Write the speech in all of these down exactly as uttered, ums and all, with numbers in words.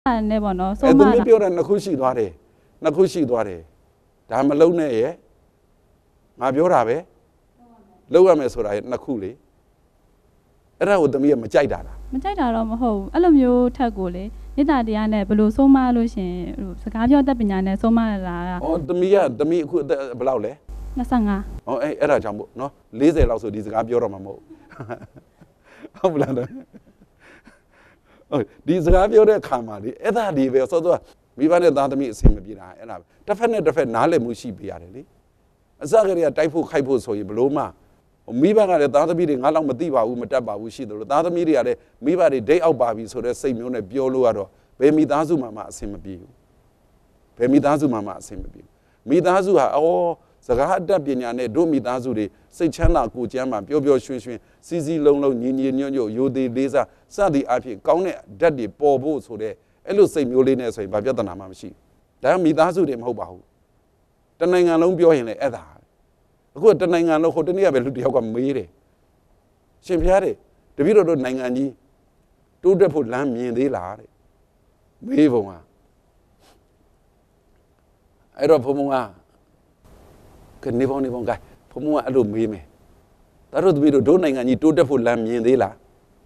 နေပါနော်ဆိုမှအဲ့သူပြောတာနှစ်ခုရှိသွားတယ်နှစ်ခုရှိသွားတယ်ဒါမလုံးနဲ့ရဲ့ငါပြောတာပဲလုံးရမယ်ဆိုတာရဲ့နှစ်ခုလေအဲ့ဒါကိုသမီးကမကြိုက်တာလားမကြိုက်တာတော့မဟုတ်ဘူးအဲ့လိုမျိုးထက်ကိုလေမေတ္တာတရားနဲ့ဘယ်လိုဆုံးမလို့ရှင်ဟိုစကားပြောတတ်ပညာနဲ့ဆုံးမလာတာဩသမီးကသမီးအခုဘယ်လောက်လဲยี่สิบห้าဩအဲ့အဲ့ဒါကြောင့်မို့နော်สี่สิบလောက်ဆိုဒီစကားပြောတော့မှာမဟုတ်ဟုတ်ဘူးလားဟုတ်ဒီစကားပြောတဲ့ခါမှာလေအဲ့ဒါဒီပဲစောစောမိဘနဲ့သားသမီးအဆင်မပြေတာအဲ့ဒါတစ်ဖက်နဲ့တစ်ဖက်နားလည်မှုရှိပေးရတယ်လေအစကတည်းကတိုက်ဖို့ခိုက်ဖို့ဆိုရင်ဘလို့မှမိဘကလည်းသားသမီးတွေငါလောက်မသိပါဘူးမတတ်ပါဘူးရှိတယ်လို့သားသမီးတွေကလည်းမိဘတွေဒိတ်အောက်ပါပြီဆိုတဲ့စိတ်မျိုးနဲ့ပြောလို့ရတော့ဘယ်မိသားစုမှမအဆင်မပြေဘူးဘယ်မိသားစုမှမအဆင်မပြေဘူးမိသားစုဟာအော်စကားအတတ်ပညာနဲ့တို့မိသားစုတွေစိတ်ချမ်းသာကိုယ်ကျမ်းမာပျော်ပျော်ရွှင်ရွှင်စီစီလုံးလုံးညီညီညွတ်ညွတ်ရိုသေလေးစားစသည်အဖြစ်ကောင်းတဲ့ဓာတ်တွေပေါ်ဖို့ဆိုတဲ့အဲ့လိုစိတ်မျိုးလေးနဲ့ဆိုရင်ဘာပြဿနာမှမရှိဘူးဒါကမိသားစုတွေမဟုတ်ပါဘူးတနိုင်ငံလုံးပြောရင်လည်းအဲ့ဒါအခုတနိုင်ငံလုံးဟိုတနေ့ကပဲလူတယောက်ကမေးတယ်ရှင်ဖျားတယ်တပည့်တော်တို့နိုင်ငံကြီးတိုးတက်ဖို့လမ်းမြင်သေးလားတဲ့မေးပုံကအဲ့တော့ဘုံဘုံကကနေပေါင်းနေပေါင်းကဲဘုံဘုံကအဲ့လိုမေးမယ်ဒါတို့တပည့်တော်တို့နိုင်ငံကြီးတိုးတက်ဖို့လမ်းမြင်သေးလား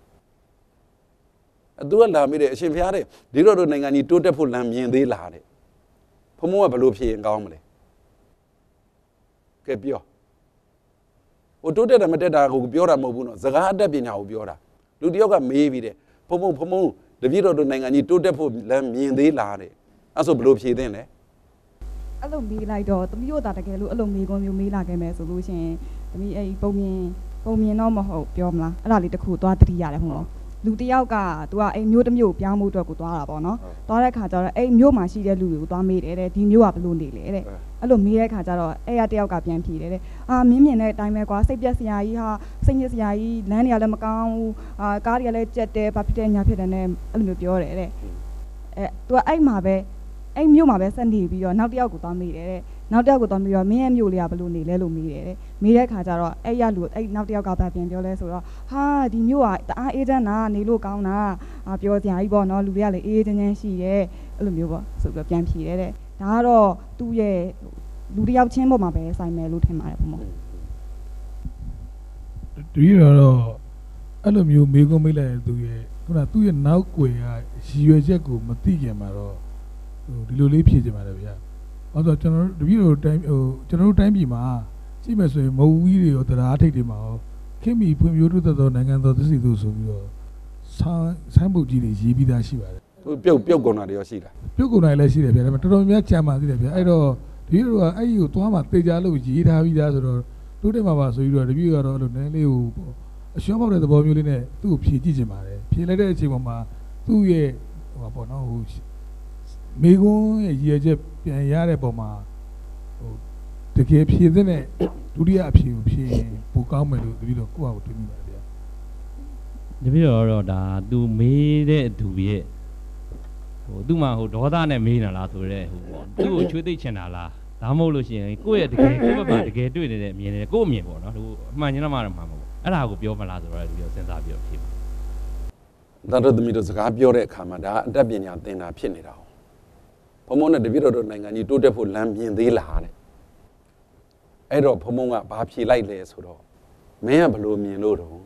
အတူကလာမေးတယ်အရှင်ဖျားတယ်ဒီတော့တို့နိုင်ငံကြီးတိုးတက်ဖို့လမ်းမြင်သေးလားတဲ့ဘုံဘုံကဘယ်လိုဖြေရင်ကောင်းမလဲကဲပြောဟိုတိုးတက်တာမတက်တာကိုပြောတာမဟုတ်ဘူးနော်စကားအတတ်ပညာကိုပြောတာလူတယောက်ကမေးပြီးတယ်ဖုံဖုံဖုံဖုံတပည့်တော်တို့နိုင်ငံကြီးတိုးတက်ဖို့လမ်းမြင်သေးလားတဲ့အဲ့ဆိုဘယ်လိုဖြေသင့်လဲအဲ့လိုမေးလိုက်တော့တပည့်တို့ဒါတကယ်လို့အဲ့လိုမေးခွန်းမျိုးမေးလာခဲ့မယ်ဆိုလို့ရှိရင်တပည့်အဲ့ပုံမြင်ပုံမြင်တော့မဟုတ်ပြောမလားအဲ့ဒါလေးတစ်ခုသွားတတိရတယ်ဟုတ်လားလူတယောက်က तू ကအဲ့မျိုးတစ်မျိုးပြောင်းမှုအတွက်ကိုသွားတာပေါ့နော်သွားတဲ့ခါကျတော့အဲ့မျိုးမှာရှိတဲ့လူတွေကိုသွားမေးတယ်တဲ့ဒီမျိုးကဘယ်လိုနေလဲတဲ့အဲ့လိုမေးတဲ့ခါကျတော့အဲ့ရတယောက်ကပြန်ဖြေတယ်တဲ့အာမင်းမြင်တဲ့အတိုင်းပဲကွာစိတ်ပြက်စရာကြီးဟာစိတ်ညစ်စရာကြီးလမ်းတွေကလည်းမကောင်းဘူးအာကားတွေကလည်းကြက်တယ်ဘာဖြစ်တယ်ညာဖြစ်တယ်နဲ့အဲ့လိုမျိုးပြောတယ်တဲ့အဲ तू ကအဲ့မှာပဲအဲ့မျိုးမှာပဲဆက်နေပြီးတော့နောက်တယောက်ကိုသွားမေးတယ်တဲ့နောက်တယောက်ကိုသွားပြီးတော့မင်းရဲ့မျိုးလေးကဘယ်လိုနေလဲလို့မေးတယ်တဲ့မေးတဲ့ခါကျတော့အဲ့ရလူအဲ့နောက်တယောက်ကဗာပြန်ပြောလဲဆိုတော့ဟာဒီမျိုးကတအားအေးချမ်းတာနေလို့ကောင်းတာအာပြောစရာကြီးပေါ့နော်လူတွေကလည်းအေးချမ်းချမ်းရှိတယ်အဲ့လိုမျိုးပေါ့ဆိုပြီးပြန်ဖြေတယ်တဲ့ဒါကတော့သူ့ရဲ့လူတယောက်ချင်းပေါ်မှာပဲဆိုင်မယ်လို့ထင်ပါတယ်ဘုံမို့ဒီတော့အဲ့လိုမျိုးမေးခွန်းမေးလိုက်တဲ့သူရဲ့ခုနသူ့ရဲ့နောက်ွယ်ကရည်ရွယ်ချက်ကိုမသိခင်မှာတော့ဟိုဒီလိုလေးဖြေချင်ပါတယ်ဗျာ။အဲ့တော့ကျွန်တော်တို့တပည့်တို့တိုင်းဟိုကျွန်တော်တို့တိုင်းပြည်မှာကြည့်မယ်ဆိုရင်မုံဝီးတွေရောတရားထိတ်တွေမှာရောခင်မီဖွံ့ဖြိုးတိုးတက်သောနိုင်ငံတော်သစ်စီတို့ဆိုပြီးတော့ဆိုင်းဆိုင်းပုတ်ကြီးတွေရေးပြီးသားရှိပါတယ်။သူပြုတ်ပြုတ်ကုန်တာတွေရောရှိတာ။ပြုတ်ကုန်တာလည်းရှိတယ်ဗျာ။ဒါပေမဲ့တော်တော်များကြံပါသေးတယ်ဗျာ။အဲ့တော့တပည့်တို့ကအဲ့ဒီကိုသွားမှတေချာလို့ရေးထားပြီးသားဆိုတော့တိုးတက်မှာပါဆိုပြီးတော့တပည့်ကတော့အဲ့လိုနည်းလေးကိုအရှုံးပေါက်တဲ့သဘောမျိုးလေးနဲ့သူ့ကိုဖြေကြည့်ချင်ပါတယ်။ဖြေလိုက်တဲ့အချိန်မှာသူ့ရဲ့ဟိုပါပေါ့နော်ဟိုမေကွန်းရဲ့ရည်ရွယ်ချက်ပြန်ရတဲ့ပုံမှာဟိုတကယ်ဖြည့်တဲ့ဒုတိယအဖြေကိုဖြည့်ရင်ပိုကောင်းမယ်လို့တပည့်တော်ကိုယ့်အကိုတွေးမိပါတယ်ဗျာတပည့်တော်တော့ဒါသူမေးတဲ့သူရဲ့ဟိုသူ့မှာဟိုဒေါသနဲ့မေးနေတာလားဆိုတော့ဟိုပေါ့သူ့ကိုချွေးသိချင်တာလားဒါမှမဟုတ်လို့ရှိရင်ကိုယ့်ရဲ့တကယ်ကိုယ့်ဘက်မှာတကယ်တွေ့နေတဲ့အမြင်နဲ့ကိုယ့်အမြင်ပေါ့နော်ဟိုအမှန်ကျင်းတော့မှတော့မှာမဟုတ်အဲ့ဒါကိုပြောမလားဆိုတော့တပည့်တော်စဉ်းစားပြီးတော့ဖြေပါဒါတော့သမီးတို့စကားပြောတဲ့အခါမှာဒါအတတ်ပညာသင်တာဖြစ်နေတာဘုံဘုံနဲ့တပည့်တော်တို့နိုင်ငံကြီးတိုးတက်ဖို့လမ်းမြင်သေးလားတဲ့အဲ့တော့ဘုံဘုံကဘာဖြေလိုက်လဲဆိုတော့မင်းကဘလို့မြင်လို့တော့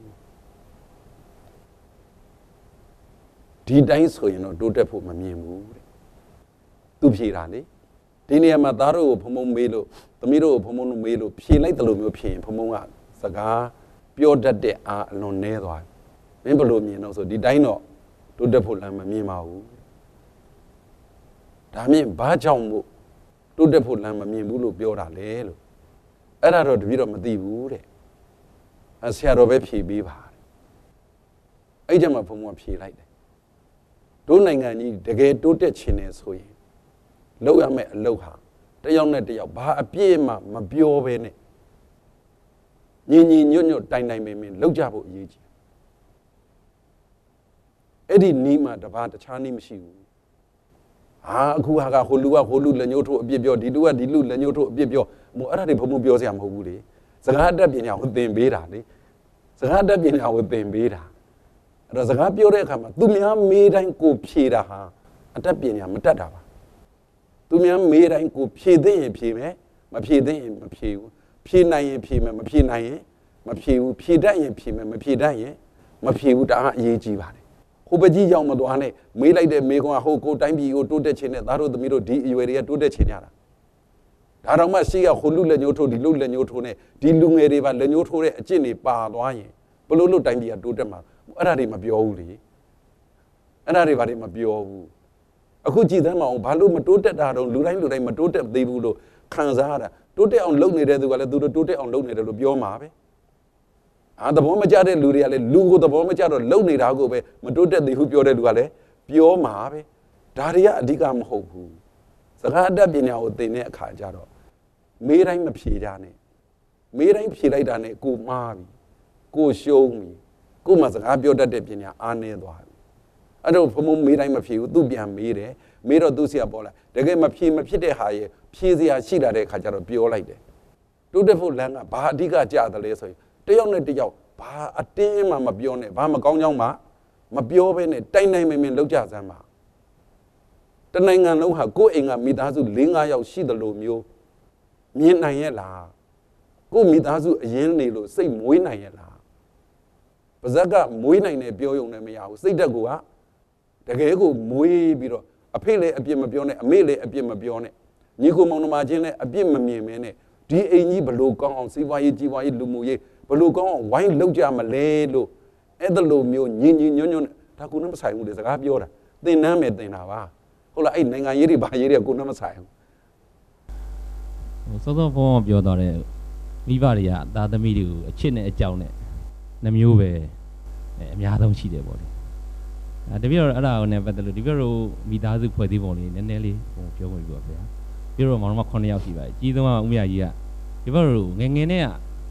ဒီတိုင်းဆိုရင်တော့တိုးတက်ဖို့မမြင်ဘူးတဲ့သူဖြေတာလေဒီနေရာမှာသားတို့ကိုဘုံဘုံမေးလို့သမီးတို့ကိုဘုံဘုံတို့မေးလို့ဖြေလိုက်တယ်လို့မျိုးဖြေရင်ဘုံဘုံကစကားပြောတတ်တဲ့အားအလွန်နည်းသွားမင်းဘလို့မြင်တော့ဆိုဒီတိုင်းတော့တိုးတက်ဖို့လမ်းမမြင်ပါဘူးဒါမြင်ဘာကြောင့်မို့တိုးတက်ဖို့လမ်းမမြင်ဘူးလို့ပြောတာလေလို့အဲ့ဒါတော့တပည့်တော့မသိဘူးတဲ့အဆရာတော်ပဲဖြေပေးပါအဲ့ကြမှာဘုံဘုံဖြေလိုက်တယ်တို့နိုင်ငံကြီးတကယ်တိုးတက်ချင်တယ်ဆိုရင်လောက်ရမယ့်အလုပ်ဟာတယောက်နဲ့တယောက်ဘာအပြည့်မှမပြောဘဲနဲ့ညီညီညွတ်ညွတ်တိုင်တိုင်ပင်ပင်လောက်ကြဖို့အရေးကြီးအဲ့ဒီနီးမှတပါးတခြားနီးမရှိဘူးဟာအခုဟာကဟိုလူကဟိုလူလက်ညှိုးထိုးအပြစ်ပြောဒီလူကဒီလူလက်ညှိုးထိုးအပြစ်ပြောမို့အဲ့ဒါတွေဘုံဘုံပြောစရာမဟုတ်ဘူးလေစကားအတတ်ပညာကိုသင်ပေးတာလေစကားအတတ်ပညာကိုသင်ပေးတာအဲ့တော့စကားပြောတဲ့အခါမှာသူများမေးတိုင်းကိုဖြေတာဟာအတတ်ပညာမတတ်တာပါသူများမေးတိုင်းကိုဖြေသိရင်ဖြေမယ်မဖြေသိရင်မဖြေဘူးဖြေနိုင်ရင်ဖြေမယ်မဖြေနိုင်ရင်မဖြေဘူးဖြေတတ်ရင်ဖြေမယ်မဖြေတတ်ရင်မဖြေဘူးဒါအရေးကြီးပါတယ်ဟိုပကြီးရောက်မသွားနဲ့မေးလိုက်တဲ့မေးခွန်းကဟိုကိုတိုင်းပြည်ကိုတိုးတက်ခြင်းနဲ့သားတို့သမီးတို့ဒီအရွယ်တွေကတိုးတက်ခြင်းရတာဒါတော့မှရှိရဟိုလူလက်ညှိုးထိုးဒီလူလက်ညှိုးထိုးနဲ့ဒီလူငယ်တွေပါလက်ညှိုးထိုးတဲ့အကျင့်တွေပါသွားရင်ဘလို့လို့တိုင်းပြည်ကတိုးတက်မှာအဲ့ဒါတွေမပြောဘူးလေအဲ့ဒါတွေဘာတွေမပြောဘူးအခုကြည်သမ်းမအောင်ဘာလို့မတိုးတက်တာတော့လူတိုင်းလူတိုင်းမတိုးတက်သေးဘူးလို့ခံစားရတာတိုးတက်အောင်လုပ်နေတဲ့သူကလည်းသူတို့တိုးတက်အောင်လုပ်နေတယ်လို့ပြောမှာပဲအာသဘောမကျတဲ့လူတွေကလည်းလူကိုသဘောမကျတော့လုပ်နေတာကိုပဲမတိုးတက်သေးဘူးပြောတဲ့လူကလည်းပြောမှာပဲဒါတွေကအဓိကမဟုတ်ဘူးစကားအတတ်ပညာကိုသင်တဲ့အခါကျတော့မေးတိုင်းမဖြေကြနဲ့မေးတိုင်းဖြေလိုက်တာနဲ့ကိုမှားပြီကိုရှုံးပြီကိုမှစကားပြောတတ်တဲ့ပညာအားနည်းသွားပြီအဲ့တော့ဘုံဘုံမေးတိုင်းမဖြေဘူးသူပြန်မေးတယ်မေးတော့သူ့ဆရာပေါ်လာတကယ်မဖြေမဖြစ်တဲ့ဟာရဲ့ဖြေစရာရှိလာတဲ့အခါကျတော့ပြောလိုက်တယ်တိုးတက်ဖို့လမ်းကဘာအဓိကကြတယ်လဲဆိုရင်တယောက်နဲ့တယောက်ဘာအတင်းမှမပြောနဲ့ဘာမကောင်းကြောင်းမှမပြောဘဲနဲ့တိုင်တိုင်မင်မင်လောက်ကြစမ်းပါတနိုင်ငံလုံးဟာကိုယ့်အိမ်ကမိသားစု၄၅ယောက်ရှိတယ်လို့မျိုးမြင်နိုင်ရဲ့လားကိုယ့်မိသားစုအရင်နေလို့စိတ်မွေးနိုင်ရဲ့လားပါဇက်ကမွေးနိုင်တယ်ပြောရုံနဲ့မရဘူးစိတ်တက်ကူကတကယ်ကိုမွေးပြီးတော့အဖေလည်းအပြစ်မပြောနဲ့အမေလည်းအပြစ်မပြောနဲ့ညီကိုမောင်နှမချင်းလည်းအပြစ်မမြင်မဲနဲ့ဒီအိမ်ကြီးဘလို့ကောင်းအောင်စီးပွားရေးကြီးပွားရေးလူမှုရေးဘလို့ကောင်းအောင်ဝိုင်းလောက်ကြမလဲလို့အဲ့ဒါလိုမျိုးညင်ညင်ညွန့်ညွန့်ဒါကူနဲ့မဆိုင်ဘူးလေစကားပြောတာသင်နှမ်းမယ်သင်တာပါဟုတ်လားအဲ့နိုင်ငံရေးတွေဘာရေးတွေကကိုနဲ့မဆိုင်ဘူးဟိုစောစောဘုံပြောသွားတဲ့မိဘတွေကသားသမီးတွေကိုအချစ်နဲ့အကြောင်းနဲ့နှမျိုးပဲအများဆုံးရှိတယ်ပေါ့လေအဲတပြည့်တော့အဲ့ဒါကိုလည်းပတ်သက်လို့ဒီပြည့်တော့မိသားစုဖွဲ့စည်းပုံလေးနည်းနည်းလေးဟိုပြောဝင်ပြီပေါ့ဗျာပြည့်တော့မောင်နှမခုနှစ်ယောက်ရှိပါတယ်ကြီးဆုံးကဦးမြကြီးကဒီပြည့်တော့ငယ်ငယ်နဲ့က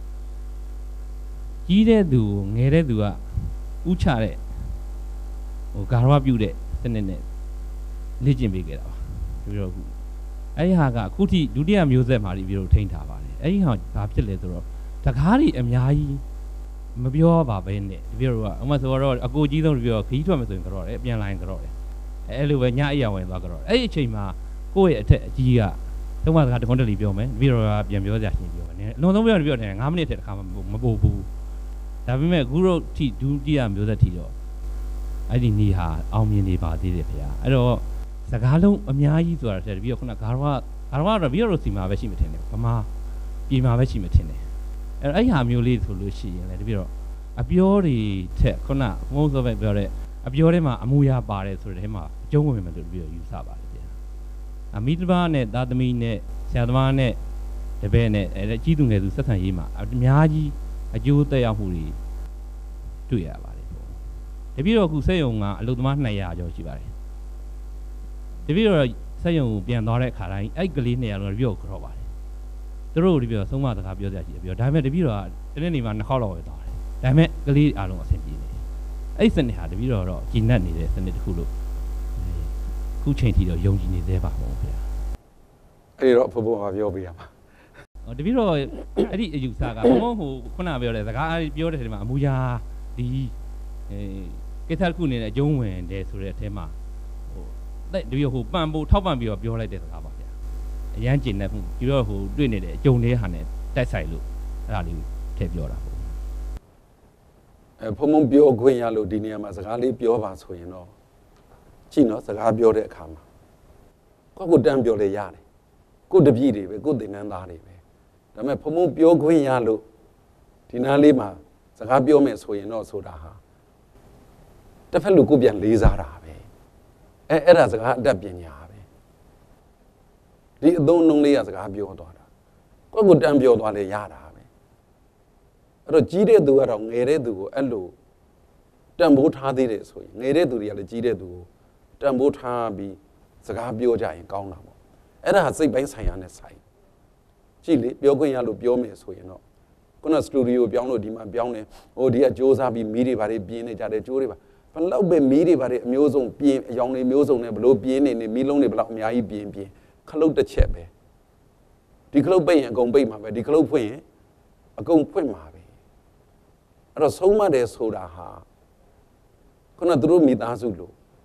ကြီးတဲ့သူငယ်တဲ့သူကဥချတဲ့ဟိုဂါရဝပြုတဲ့စနစ်နဲ့လေ့ကျင့်ပေးခဲ့တာပါဒီပြည့်တော့အခုအဲ့ဒီဟာကအခုထိဒုတိယမျိုးဆက်မှာဒီပြည့်တော့ထိန်းထားပါတယ်အဲ့ဒီဟာဘာဖြစ်လဲဆိုတော့တကားတွေအများကြီးမပြောပါပဲနဲ့ဒီပြည့်တော့အမှဆိုတော့အကိုကြီးဆုံးဒီပြည့်တော့ခီးထွက်မယ်ဆိုရင်ကတော့တယ်ပြန်လာရင်ကတော့တယ်အဲ့လိုပဲညအိယာဝင်သွားကတော့အဲ့ဒီအချိန်မှာကိုယ့်ရဲ့အထက်အကြီးကသုံးပါးစကားတခွန်းတလီပြောမယ်ဒီပြည့်တော့ပြန်ပြောကြရှင်ပြောမယ်အလုံးစုံပြောဒီပြည့်တော့ငါးမိနစ်ထက်တစ်ခါမပို့ဘူးဒါပေမဲ့အခုတော့ထိဒုတိယမျိုးဆက်ထိတော့အဲ့ဒီနေဟာအောင်မြင်နေပါသေးတယ်ခင်ဗျာအဲ့တော့စကားလုံးအများကြီးဆိုတာတည်းပြီးတော့ခုနဂါရဝဂါရဝတော့ပြီးတော့စီမှာပဲရှိမှထင်တယ်ဗမာပြည်မှာပဲရှိမှထင်တယ်အဲ့တော့အဲ့ဟာမျိုးလေးဆိုလို့ရှိရင်လည်းတပြီးတော့အပြောတွေထက်ခုနမုံစောပဲပြောတဲ့အပြောထဲမှာအမူအရာပါတယ်ဆိုတဲ့ထဲမှာအကျုံးဝင်မယ်လို့ပြီးတော့ယူဆပါတယ်ဗျာအမိတဘာနဲ့သားသမီးနဲ့ဆရာသမားနဲ့တပည့်နဲ့အဲကြီးသူငယ်သူဆက်ဆံရေးမှာအများကြီးအကျိုးသက်ရောက်မှုတွေတွေ့ရပါတယ်ပေါ့တပြီးတော့အခုစက်ရုံကအလုပ်သမားနှစ်ရာကျော်ရှိပါတယ်တပြီးတော့စက်ရုံကိုပြန်သွားတဲ့အခါတိုင်းအဲ့ကလေးနှစ်ရာလုံးတပြီးတော့ကြောက်ပါတယ်သူတို့တပြီးတော့သုံးမစကားပြောကြရှိတယ်ပြီးတော့ဒါပေမဲ့တပြီးတော့တနေ့နေမှာနှစ်ခေါက်လောက်ပဲသွားတယ်ဒါပေမဲ့ကလေးအားလုံးအဆင်ပြေနေတယ်အဲ့စနစ်ဟာတပြီးတော့တော့ကြည်နက်နေတဲ့စနစ်တစ်ခုလို့ခုချိန်ထိတော့ယုံကြည်နေသေးပါဘောဗျာအဲ့တော့ဘဘကပြောပြရမှာတပြီးတော့အဲ့ဒီအယူဆကဘုံဘုံဟိုခုနပြောတဲ့စကားပြောတဲ့ထဲမှာအမူအရာဒီအဲကိစ္စတစ်ခုနေတဲ့အကျုံးဝင်တယ်ဆိုတဲ့အထဲမှာဟိုတဲ့ဒီဟိုပန်ဖို့ထောက်ပံ့ပြီးတော့ပြောလိုက်တဲ့စကားပါဗျာအရန်ကျင်တဲ့ပြီးတော့ဟိုတွေ့နေတဲ့အကျုံလေးဟာနဲ့တိုက်ဆိုင်လို့အဲ့ဒါလေးထည့်ပြောတာပေါ့အဲဘုံဘုံပြောခွင့်ရလို့ဒီနေရာမှာစကားလေးပြောပါဆိုရင်တော့ကြည့်နော်စကားပြောတဲ့အခါမှာကိုယ့်ကိုတန်းပြောလေရတယ်ကိုယ့်တပည့်တွေပဲကိုယ့်သင်္นานသားတွေပဲဒါပေမဲ့ဘုံဘုံပြောခွင့်ရလို့ဒီနားလေးမှာစကားပြောမယ်ဆိုရင်တော့ဆိုတာဟာတစ်ဖက်လူကိုပြန်လေးစားတာပဲအဲအဲ့ဒါစကားအတတ်ပညာပဲဒီအသုံးအနှုန်းလေးကစကားပြောသွားတာကိုယ့်ကိုတန်းပြောသွားလေရတာပဲအဲ့တော့ကြီးတဲ့သူကတော့ငယ်တဲ့သူကိုအဲ့လိုတန်ဖိုးထားသေးတယ်ဆိုရင်ငယ်တဲ့သူတွေကလည်းကြီးတဲ့သူကိုတန်ဖိုးထားပြီးစကားပြောကြရင်ကောင်းတာပေါ့အဲ့ဒါစိတ်ပိုင်းဆိုင်ရာနဲ့ဆိုင်ကြည့်လေပြောခွင့်ရလို့ပြောမယ်ဆိုရင်တော့ခုနစတူဒီယိုပြောင်းလို့ဒီမှာပြောင်းတယ်ဟိုဒီကစူးစမ်းပြီးမီးတွေဘာတွေပြင်းနေကြတယ်ကြိုးတွေပါဘလောက်ပဲမီးတွေဘာတွေအမျိုးစုံပြင်းအယောင်တွေမျိုးစုံနဲ့ဘလို့ပြင်းနေနေမီးလုံးတွေဘလောက်အများကြီးပြင်းပြင်းခလုတ်တစ်ချက်ပဲဒီခလုတ်ပိတ်ရင်အကုန်ပိတ်မှာပဲဒီခလုတ်ဖွင့်ရင်အကုန်ဖွင့်မှာပဲအဲ့တော့ဆုံးမတယ်ဆိုတာဟာခုနသူတို့မိသားစုလို့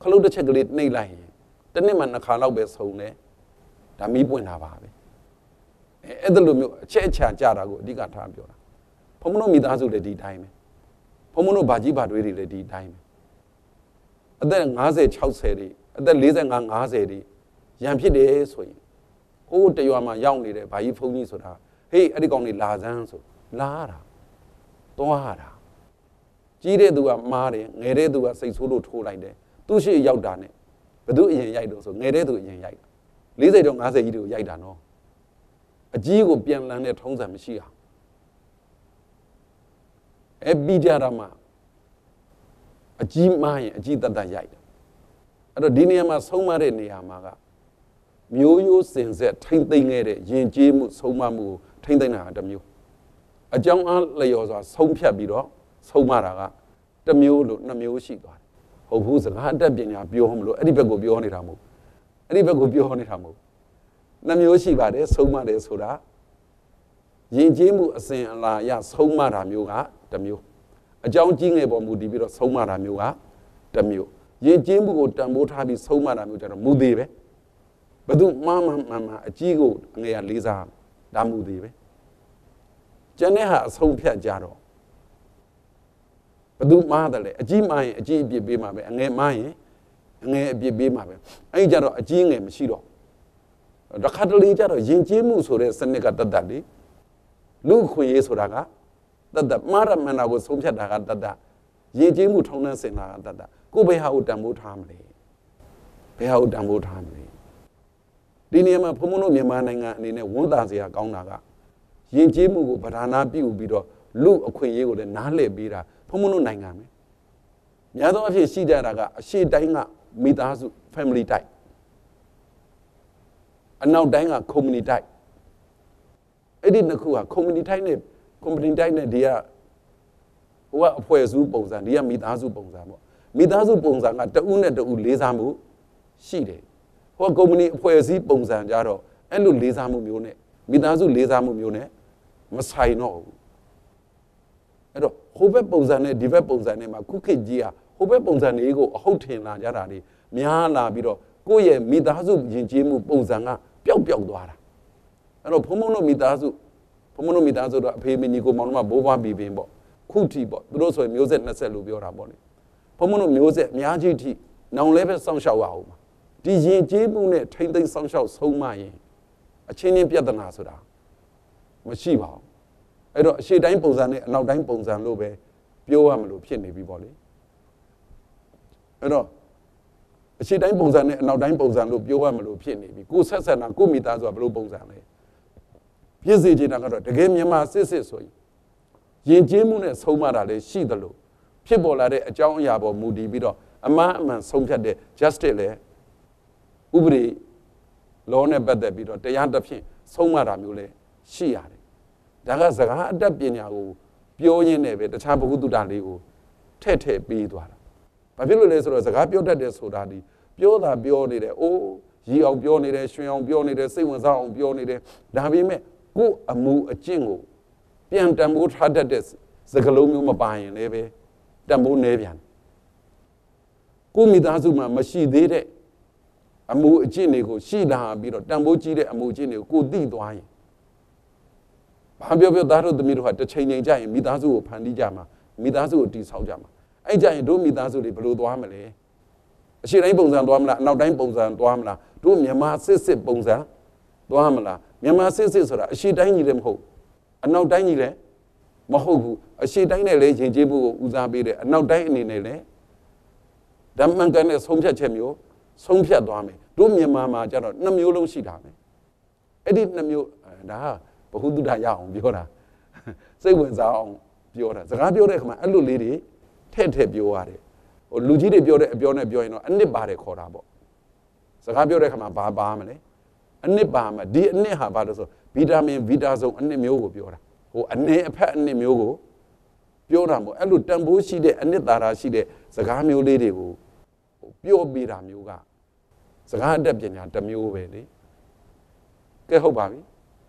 ခလုတ်တစ်ချက်ကလေးနှိပ်လိုက်ရင်တနေ့မှနှစ်ခါလောက်ပဲဆုံးတယ်ဒါမီးပွင့်တာပါပဲအဲ့ဒါလိုမျိုးအချက်အချာကြတာကိုအဓိကထားပြောတာဘုံမလို့မိသားစုလည်းဒီတိုင်းပဲဘုံမလို့ဗာကြီးဗာတွေးတွေလည်းဒီတိုင်းပဲအသက်၅၀ ၆၀တွေအသက်၄၅ ၅၀တွေရံဖြစ်တယ်ဆိုရင်ဟိုးတရွာမှာရောက်နေတဲ့ဗာကြီးဖုန်းကြီးဆိုတာဟေးအဲ့ဒီကောင်တွေလာစမ်းဆိုလာတာသွားတာကြီးတဲ့သူကမားတယ်ငယ်တဲ့သူကစိတ်ဆိုးလို့ထိုးလိုက်တယ်သူရှိရောက်တာနဲ့ဘယ်သူအရင်ရိုက်တော့ဆိုငယ်တဲ့သူအရင်ရိုက်တာ၄၀တော့၅၀ကြီးတွေကိုရိုက်တာနော်အကြီးကိုပြန်လန်းတဲ့ထုံးစံမရှိအောင်အပြီးကြတာမှအကြီးမားရင်အကြီးတတ်တတ်ရိုက်တယ်အဲ့တော့ဒီနေရာမှာဆုံးမတဲ့နေရာမှာကမျိုးရိုးစင်ဆက်ထိမ့်သိမ့်ခဲ့တဲ့ယဉ်ကျေးမှုဆုံးမမှုကိုထိမ့်သိမ့်တာတစ်မျိုးအကြောင်းအားလျော်စွာဆုံးဖြတ်ပြီးတော့ဆုံးမတာကတစ်မျိုးလို့နှစ်မျိုးရှိသွားတယ်ဟုတ်ဘူးစကားအတတ်ပညာပြောမလို့အဲ့ဒီဘက်ကိုပြောနေတာမဟုတ်အဲ့ဒီဘက်ကိုပြောနေတာမဟုတ်နှစ်မျိုးရှိပါတယ်ဆုံးမတယ်ဆိုတာယဉ်ကျေးမှုအစဉ်အလာအရဆုံးမတာမျိုးကတစ်မျိုးအကြောင်းကြီးငယ်ပေါ်မူတည်ပြီးတော့ဆုံးမတာမျိုးကတစ်မျိုးယဉ်ကျေးမှုကိုတန်ဖိုးထားပြီးဆုံးမတာမျိုးကြတော့မူသေးပဲဘယ်သူမှမှမှမှအကြီးကိုအငယ်ကလေးစားဒါမူသေးပဲကျန်တဲ့ဟာအဆုံးဖြတ်ကြတော့ဘယ်သူမှားတယ်လဲအကြီးမှားရင်အကြီးအပြစ်ပေးမှာပဲအငယ်မှားရင်အငယ်အပြစ်ပေးမှာပဲအဲ့ကြတော့အကြီးငယ်မရှိတော့တခါတလေကြတော့ယဉ်ကျေးမှုဆိုတဲ့စနစ်ကတတ်တတ်လေလူခွင့်ရေးဆိုတာကတတ်တတ်မှားရမှန်တာကိုဆုံးဖြတ်တာကတတ်တတ်ယဉ်ကျေးမှုထုံးတမ်းစင်တာကတတ်တတ်ကိုယ်ဘယ်ဟာကိုတန်ဖိုးထားမလဲဘယ်ဟာကိုတန်ဖိုးထားမလဲဒီနေရာမှာဘုံဘုံတို့မြန်မာနိုင်ငံအနေနဲ့ဝန်တာစရာကောင်းတာကယဉ်ကျေးမှုကိုဗဒါနာပြုပြီးတော့လူအခွင့်အရေးကိုလည်းနားလှည့်ပေးတာဘုံဘုံတို့နိုင်ငံပဲများသောအားဖြင့်ရှိကြတာကအရှေ့တိုင်းကမိသားစု family type အနောက်တိုင်းက community type အဲ့ဒီနှစ်ခုက community type နဲ့ community type နဲ့ဒီကဟိုကအဖွဲ့အစည်းပုံစံဒီကမိသားစုပုံစံပေါ့မိသားစုပုံစံကတဦးနဲ့တဦးလေးစားမှုရှိတယ်ဟိုက community အဖွဲ့အစည်းပုံစံကြတော့အဲ့လိုလေးစားမှုမျိုးနဲ့မိသားစုလေးစားမှုမျိုးနဲ့မဆိုင်တော့ဘူးအဲ့တော့ဟိုဘက်ပုံစံနဲ့ဒီဘက်ပုံစံနဲ့မှာခုခေတ်ကြီးကဟိုဘက်ပုံစံတွေကိုအဟုတ်ထင်လာကြတာတွေများလာပြီးတော့ကိုယ့်ရဲ့မိသားစုယဉ်ကျေးမှုပုံစံကပျောက်ပျောက်သွားတာအဲ့တော့ဘုံဘုံတို့မိသားစုဘုံဘုံတို့မိသားစုတော့အဖေမညီကိုမောင်တို့ကဘိုးဘွားပြီးပင်ပေါ့ခုထိပေါ့သူတို့ဆိုရင်မျိုးဆက်နှစ်ဆက်လို့ပြောတာပေါ့လေဘုံဘုံတို့မျိုးဆက်အများကြီးထိနောင်လဲပဲစောင့်ရှောက်ရအောင်ပါဒီယဉ်ကျေးမှုနဲ့ထိမ့်သိမ့်စောင့်ရှောက်ဆုံးမရင်အချင်းချင်းပြဿနာဆိုတာမရှိပါဘူးအဲ့တော့အရှေ့တိုင်းပုံစံနဲ့အနောက်တိုင်းပုံစံလို့ပဲပြောရမလို့ဖြစ်နေပြီပေါ့လေအဲ့တော့အရှေ့တိုင်းပုံစံနဲ့အနောက်တိုင်းပုံစံလို့ပြောရမလို့ဖြစ်နေပြီကိုဆက်ဆက်နာကိုမိသားစုကဘယ်လိုပုံစံလဲပြည့်စုံချင်တာကတော့တကယ်မြန်မာစစ်စစ်ဆိုရင်ယဉ်ကျေးမှုနဲ့ဆုံးမတာလည်းရှိသလိုဖြစ်ပေါ်လာတဲ့အကြောင်းအရာပေါ်မူတည်ပြီးတော့အမှန်အမှန်ဆုံးဖြတ်တဲ့ justice လည်းဥပဒေလောနဲ့ပတ်သက်ပြီးတော့တရားတစ်ဖြင့်ဆုံးမတာမျိုးလည်းရှိရတယ်ဒါကစကားအတတ်ပညာကိုပြောရင်းနဲ့ပဲတခြားဘုဟုတုတလေးကိုထည့်ထည့်ပေးသွားတာဘာဖြစ်လို့လဲဆိုတော့စကားပြောတတ်တယ်ဆိုတာဒီပြောတာပြောနေတယ်အိုးရီအောင်ပြောနေတယ်ရွှင်အောင်ပြောနေတယ်စိတ်ဝင်စားအောင်ပြောနေတယ်ဒါပေမဲ့ကိုယ်အမှုအကျင့်ကိုပြန်တန်ဖိုးထားတတ်တဲ့စကားလုံးမျိုးမပါရင်လည်းပဲတန်ဖိုးနည်းပြန်ကိုယ်မိသားစုမှာမရှိသေးတဲ့အမှုအကျင့်တွေကိုရှိလာပြီးတော့တန်ဖိုးကြီးတဲ့အမှုအကျင့်တွေကိုကိုသိသွားရင်ဘာပြောပြောသားတို့သမီးတို့ဟာတစ်ချိန်ချိန်ကြာရင်မိသားစုကိုဖန်တီးကြမှာမိသားစုကိုတည်ဆောက်ကြမှာအဲ့ကြရင်တို့မိသားစုတွေဘယ်လိုသွားမလဲအရှေ့တိုင်းပုံစံသွားမလားအနောက်တိုင်းပုံစံသွားမလားတို့မြန်မာစစ်စစ်ပုံစံသွားမလားမြန်မာစစ်စစ်ဆိုတာအရှေ့တိုင်းကြီးလည်းမဟုတ်အနောက်တိုင်းကြီးလည်းမဟုတ်ဘူးအရှေ့တိုင်းနဲ့လည်းယဉ်ကျေးမှုကိုဦးစားပေးတယ်အနောက်တိုင်းအနေနဲ့လည်းဓမ္မန်ကန်နဲ့ဆုံးဖြတ်ချက်မျိုးဆုံးဖြတ်သွားမယ်တို့မြန်မာမှာကျတော့နှစ်မျိုးလုံးရှိတာပဲအဲ့ဒီနှစ်မျိုးဒါဘဟုတုတရအောင်ပြောတာစိတ်ဝင်စားအောင်ပြောတာစကားပြောတဲ့အခါမှာအဲ့လိုလေးတွေထည့်ထည့်ပြောရတယ်ဟိုလူကြီးတွေပြောတဲ့အပြောနဲ့ပြောရင်တော့အနစ်ပါတယ်ခေါ်တာပေါ့စကားပြောတဲ့အခါမှာဘာပါမလဲအနစ်ပါမှာဒီအနစ်ဟာဘာလို့ဆိုဗီတာမင်ဗီတာစုံအနစ်မျိုးကိုပြောတာဟိုအနေအဖက်အနစ်မျိုးကိုပြောတာမို့အဲ့လိုတန်ဖိုးရှိတဲ့အနစ်သာရရှိတဲ့စကားမျိုးလေးတွေကိုပြောပေးတာမျိုးကစကားအတတ်ပညာတစ်မျိုးပဲလေကဲဟုတ်ပါပြီ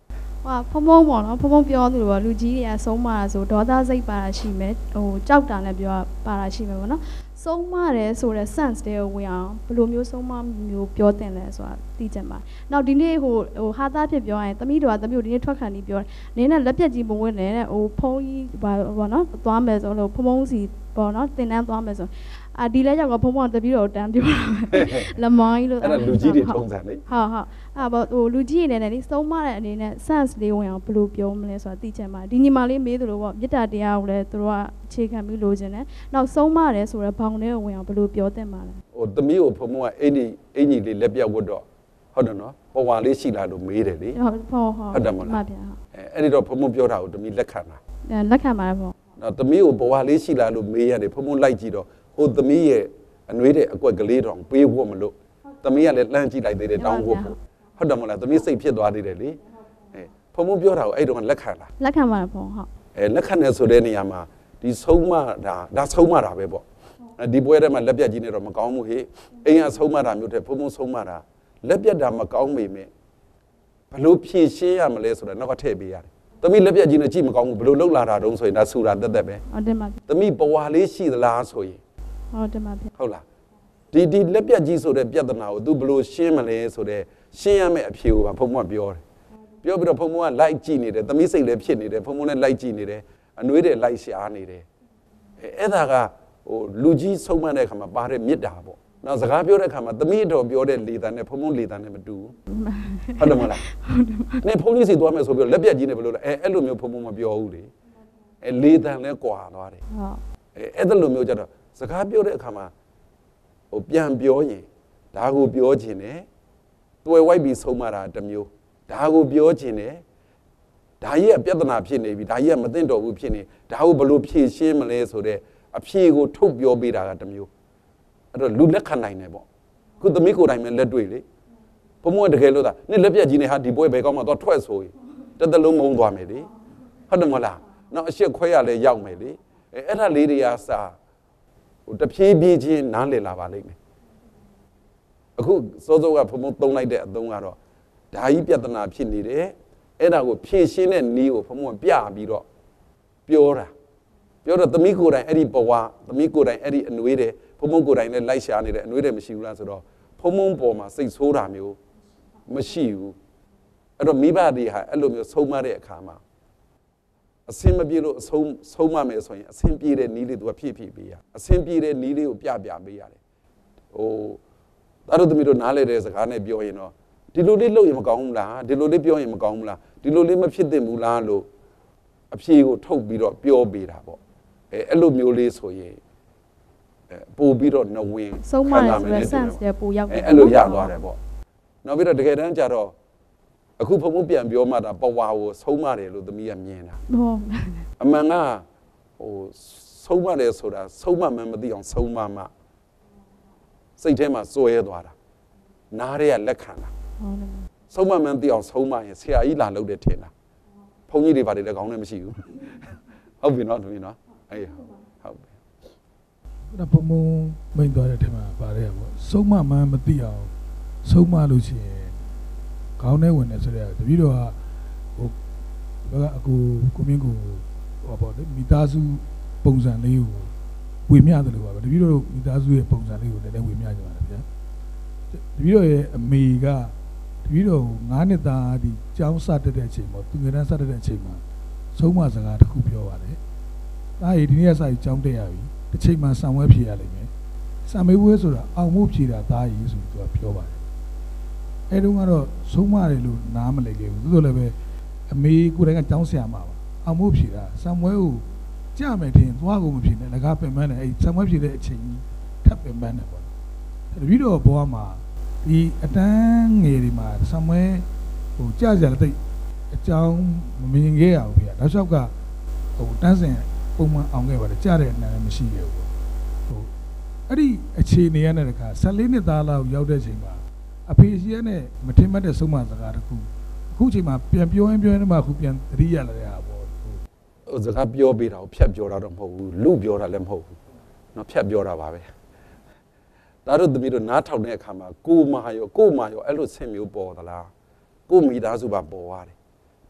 哇，碰碰碰咯，碰碰表那个，路基的送马说，多大岁把它起没？哦，照单的表把它起没啵喏？送马的说的 sense 的有样，不如没有送马没有表单的说地震嘛。那今天我我哈达片表哎，他们都话他们有今天脱看的表，你那那边基本我那那我碰一把把喏，多没说了，碰碰是把喏，电脑多没说。啊，ဒီလဲကြောင့်ကဖုံဖုံတပီတော့တန်းပြောလမိုင်းလို့အဲ့ဒါလူကြီးတွေထုံးစံလေဟုတ်ဟုတ်အဲ့ဘာဟိုလူကြီးနေနေလေစုံမတဲ့အနေနဲ့ sense လေးဝင်အောင်ဘယ်လိုပြောမလဲဆိုတာသိချင်ပါဒီညီမလေးမေးသလိုပေါ့မေတ္တာတရားကိုလည်းသူတို့ကအခြေခံပြီးလိုချင်တယ်နောက်စုံမတယ်ဆိုတော့ဘောင်ထဲကိုဝင်အောင်ဘယ်လိုပြောသင့်ပါလဲဟိုသမီးကိုဖုံဖုံကအင်ကြီးအင်ကြီးလေးလက်ပြောက်ဝတ်တော့ဟုတ်တယ်နော်ပဝါလေးရှိလာလို့မေးတယ်လေဟုတ်ဟုတ်ဟုတ်ဟုတ်တယ်မလားမှတ်ပြန်ဟုတ်အဲ့ဒီတော့ဖုံဖုံပြောတာကိုသမီးလက်ခံတာလက်ခံပါတယ်ပေါ့နော်သမီးကိုပဝါလေးရှိလာလို့မေးရတယ်ဖုံဖုံလိုက်ကြည့်တော့ဟိုသမီးရဲ့အနှွေးတဲ့အကွက်ကလေးတောင်ပေးဖို့မလို့သမီးကလည်းလှမ်းကြည့်လိုက်သေးတယ်တောင်းဖို့ဟုတ်တယ်မလားသမီးစိတ်ဖြစ်သွားသေးတယ်လေအဲဖုံဖုံပြောတာကိုအဲ့တော့လက်ခံလားလက်ခံပါတယ်ပေါ့ဟုတ်အဲလက်ခံတယ်ဆိုတဲ့နေရာမှာဒီဆုံးမတာဒါဆုံးမတာပဲပေါ့ဒီပွဲထဲမှာလက်ပြတ်ကြီးနေတော့မကောင်းဘူးဟေ့အိမ်ကဆုံးမတာမျိုးတဲ့ဖုံဖုံဆုံးမတာလက်ပြတ်တာမကောင်းပေမဲ့ဘလို့ဖြည့်ရှင်းရမလဲဆိုတော့နောက်ကထည့်ပေးရတယ်သမီးလက်ပြတ်ကြီးနဲ့ကြည့်မကောင်းဘူးဘလို့လှုပ်လာတာတုံးဆိုရင်ဒါဆူတာတက်တက်ပဲဟုတ်တယ်ပါသမီးပဝါလေးရှိသလားဆိုရင်ဟုတ်တယ်ပါဗျဟုတ်လားဒီဒီလက်ပြတ်ကြီးဆိုတဲ့ပြဿနာကို तू ဘလို့ရှင်းမလဲဆိုတဲ့ရှင်းရမယ့်အဖြေကိုဖုံဖုံကပြောတယ်ပြောပြီးတော့ဖုံဖုံကလိုက်ကြည့်နေတယ်သမီးစိတ်လည်းဖြစ်နေတယ်ဖုံဖုံလည်းလိုက်ကြည့်နေတယ်အနှွေးတဲ့လိုက်ရှားနေတယ်အဲအဲ့ဒါကဟိုလူကြီးဆုံးမတဲ့အခါမှာပါတဲ့မေတ္တာပေါ့နောက်စကားပြောတဲ့အခါမှာသမီးအတော်ပြောတဲ့လေတံနဲ့ဖုံဖုံလေတံနဲ့မတူဘူးဟုတ်တယ်မလားဟုတ်တယ်ပါနေဖုံကြီးစီသွားမယ်ဆိုပြီးတော့လက်ပြတ်ကြီးနဲ့ဘလို့လဲအဲအဲ့လိုမျိုးဖုံဖုံမပြောဘူးလေအဲလေတံလဲကွာသွားတယ်ဟုတ်အဲအဲ့ဒါလိုမျိုးကြတော့စကားပြောတဲ့အခါမှာဟိုပြန်ပြောရင်ဒါကိုပြောခြင်းနဲ့တွေ့ဝိုက်ပြီးဆုံးမတာတစ်မျိုးဒါကိုပြောခြင်းနဲ့ဒါကြီးကပြဿနာဖြစ်နေပြီဒါကြီးကမသိတော့ဘူးဖြစ်နေဒါကိုဘယ်လိုဖြေရှင်းမလဲဆိုတဲ့အဖြေကိုထုတ်ပြောပေးတာကတစ်မျိုးအဲ့တော့လူလက်ခံနိုင်တယ်ပေါ့ခုသမီးကိုယ်တိုင်ပဲလက်တွေ့လေဘုံဘုံတကယ်လို့သာနေ့လက်ပြက်ကြီးနေဟာဒီပွဲဘယ်ကောင်းမှတော့ထွက်ဆိုရင်တစ်သက်လုံးမုန်းသွားမယ်လေဟုတ်တယ်မလားနောက်အရှက်ခွဲရလဲရောက်မယ်လေအဲအဲ့ဒါလေးတွေကစာဟိုတဖြည်းဖြည်းချင်းနားလည်လာပါလိမ့်မယ်အခုစောစောကဘုံဘုံသုံးလိုက်တဲ့အသုံးကတော့ဓာကြီးပြဿနာဖြစ်နေတယ်အဲ့ဒါကိုဖြည့်ရှင်းတဲ့နည်းကိုဘုံဘုံပြပြီးတော့ပြောတာပြောတော့သမီးကိုယ်တိုင်အဲ့ဒီဘဝသမီးကိုယ်တိုင်အဲ့ဒီအနှွေးတယ်ဘုံဘုံကိုယ်တိုင်လည်းလိုက်ရှာနေတယ်အနှွေးတယ်မရှိဘူးလားဆိုတော့ဘုံဘုံပေါ်မှာစိတ်ဆိုးတာမျိုးမရှိဘူးအဲ့တော့မိဘတွေဟာအဲ့လိုမျိုးဆုံးမတဲ့အခါမှာအစင်မပြေလို့အဆုံးဆုံးမမယ်ဆိုရင်အစင်ပြေတဲ့နည်းလေးသူကဖြည့်ဖြည့်ပေးရအစင်ပြေတဲ့နည်းလေးကိုပြပြပေးရတယ်ဟိုဒါတို့သမီးတို့နားလဲတဲ့စကားနဲ့ပြောရင်တော့ဒီလိုလေးလုပ်ရင်မကောင်းဘူးလားဒီလိုလေးပြောရင်မကောင်းဘူးလားဒီလိုလေးမဖြစ်သင့်ဘူးလားလို့အဖြေကိုထုတ်ပြီးတော့ပြောပေးတာပေါ့အဲအဲ့လိုမျိုးလေးဆိုရင်အဲပို့ပြီးတော့နဝင်ဆုံးမတယ်ဆိုတော့ sense တဲ့ပို့ရောက်တယ်အဲ့လိုရသွားတယ်ပေါ့နောက်ပြီးတော့တကယ်တမ်းကျတော့အခုဖုံဖုံပြန်ပြောမှတာပဝါကိုဆုံးမတယ်လို့သမီးကမြင်တာဟုတ်အမှန်ကဟိုဆုံးမတယ်ဆိုတာဆုံးမမှန်မသိအောင်ဆုံးမမှစိတ်ထဲမှာစွဲသွားတာနားရဲကလက်ခံတာဟုတ်တယ်ဆုံးမမှန်သိအောင်ဆုံးမရင်ဆရာကြီးလာလို့တယ်ထင်တာဘုန်းကြီးတွေဘာတွေလဲခေါင်းနဲ့မရှိဘူးဟုတ်ပြီနော်သမီးနော်အေးဟုတ်ဟုတ်ပြီအဲ့ဒါဘုံဘုံမိန်သွားတဲ့ထဲမှာပါတယ်ပေါ့ဆုံးမမှန်မသိအောင်ဆုံးမလို့ရှိရင်ခေါင်းထဲဝင်နေဆိုတဲ့တပည့်တော်ကဟိုဘကအကူကိုမင်းကိုဟောပေါ့လေမိသားစုပုံစံလေးကိုဝေမျှတယ်လို့ပါပဲတပည့်တော်တို့မိသားစုရဲ့ပုံစံလေးကိုလည်းလည်းဝေမျှကြပါလားဗျာတပည့်တော်ရဲ့အမေကတပည့်တော်ငါးနှစ်သားဒီကျောင်းစတက်တဲ့အချိန်မှာသူငယ်တန်းစတက်တဲ့အချိန်မှာဆုံးမစကားတစ်ခုပြောပါတယ်။ဒါရီဒီနေ့ကစာကြီးကျောင်းတက်ရပြီ။တစ်ချိန်မှာစံဝဲဖြေရလိမ့်မယ်။စံမေးပွဲဆိုတာအောင်မှုဖြေတာသားရီဆိုပြီးသူကပြောပါတယ်။အဲတုန်းကတော့ဆုံးမတယ်လို့နားမလည်ခဲ့ဘူး။သို့တော်လည်းပဲအမေကိုယ်တိုင်ကကျောင်းဆရာမှာပါ။အောင်မှုဖြေတာစံဝဲကိုကြမယ်ထင်သွားကုန်မဖြေနဲ့လကားပင်ပန်းတယ်အဲစံဝဲဖြေတဲ့အချိန်ကြီးထပ်ပင်ပန်းတယ်ပေါ့။တပည့်တော်ဘဝမှာဒီအတန်းငယ်တွေမှာစံဝဲဟိုကြာကြာတိတ်အကြောင်းမမြင်ခဲ့ရဘူးဗျာနောက်လျှောက်ကဟိုတန်းစင်ပုံမှန်အောင်ခဲ့ပါတယ်ကြားတဲ့အနံလည်းမရှိခဲ့ဘူးဟိုအဲ့ဒီအခြေအနေရတဲ့အခါဆယ်လေးနှစ်သားလောက်ရောက်တဲ့အချိန်မှာအဖေရှိရနဲ့မထင်မှတ်တဲ့ဆုံးမစကားတစ်ခုအခုချိန်မှာပြန်ပြောရင်ပြောရင်မှအခုပြန်သတိရလာတဲ့ဟာပေါ့ဟိုစကားပြောပေးတာကိုဖြတ်ပြောတာတော့မဟုတ်ဘူးလူပြောတာလည်းမဟုတ်ဘူးเนาะဖြတ်ပြောတာပါပဲဒါတို့သမီးတို့နားထောင်တဲ့အခါမှာကိုမာရောကိုမာရောအဲ့လိုဆင်မျိုးပေါ်သလားကိုမိသားစုပါပေါ်ရတယ်ဘာ